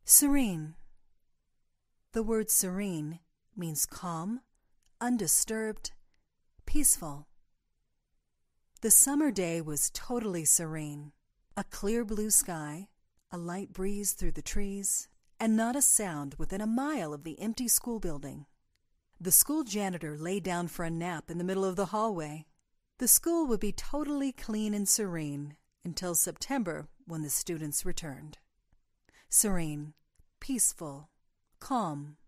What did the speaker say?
Serene. The word serene means calm, undisturbed, peaceful. The summer day was totally serene. A clear blue sky, a light breeze through the trees, and not a sound within a mile of the empty school building. The school janitor lay down for a nap in the middle of the hallway. The school would be totally clean and serene until September, when the students returned. Serene, peaceful, calm.